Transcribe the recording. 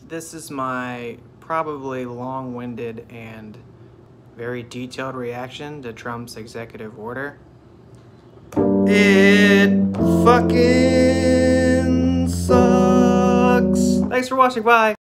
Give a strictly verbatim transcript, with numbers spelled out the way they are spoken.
this is my probably long-winded and very detailed reaction to Trump's executive order. It fucking sucks. Thanks for watching, bye.